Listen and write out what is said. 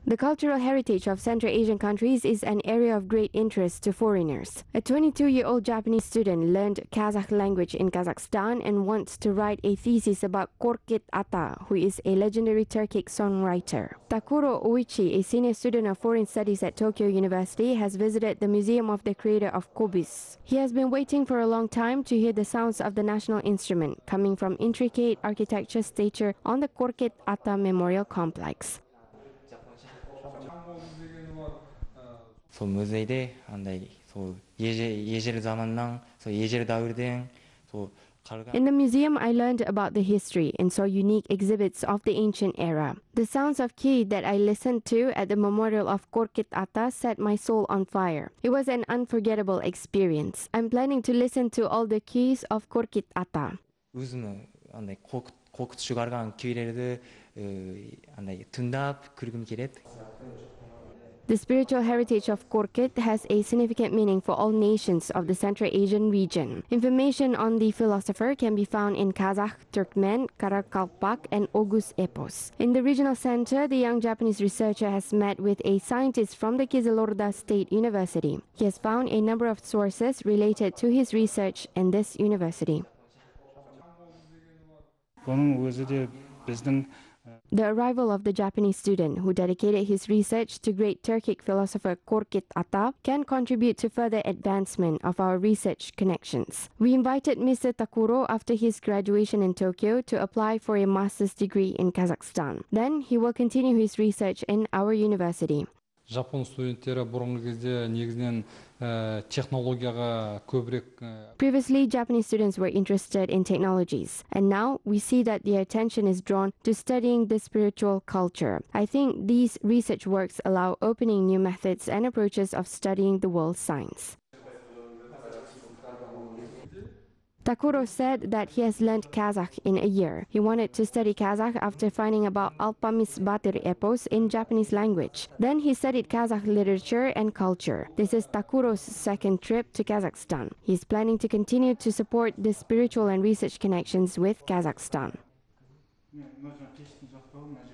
The cultural heritage of Central Asian countries is an area of great interest to foreigners. A 22-year-old Japanese student learned Kazakh language in Kazakhstan and wants to write a thesis about Korkyt-Ata, who is a legendary Turkic songwriter. Takuro Ouchi, a senior student of foreign studies at Tokyo University, has visited the museum of the creator of kobyz. He has been waiting for a long time to hear the sounds of the national instrument coming from intricate architecture stature on the Korkyt-Ata Memorial Complex. In the museum, I learned about the history and saw unique exhibits of the ancient era. The sounds of key that I listened to at the memorial of Korkyt-Ata set my soul on fire. It was an unforgettable experience. I'm planning to listen to all the keys of Korkyt-Ata. The spiritual heritage of Korkyt has a significant meaning for all nations of the Central Asian region. Information on the philosopher can be found in Kazakh, Turkmen, Karakalpak, and Oghuz epos. In the regional center, the young Japanese researcher has met with a scientist from the Kizilorda State University. He has found a number of sources related to his research in this university. The arrival of the Japanese student who dedicated his research to great Turkic philosopher Korkyt-Ata can contribute to further advancement of our research connections. We invited Mr. Takuro after his graduation in Tokyo to apply for a master's degree in Kazakhstan. Then he will continue his research in our university. Previously, Japanese students were interested in technologies, and now we see that their attention is drawn to studying the spiritual culture. I think these research works allow opening new methods and approaches of studying the world science. Takuro said that he has learned Kazakh in a year. He wanted to study Kazakh after finding about Alpamis Batir epos in Japanese language. Then he studied Kazakh literature and culture. This is Takuro's second trip to Kazakhstan. He is planning to continue to support the spiritual and research connections with Kazakhstan.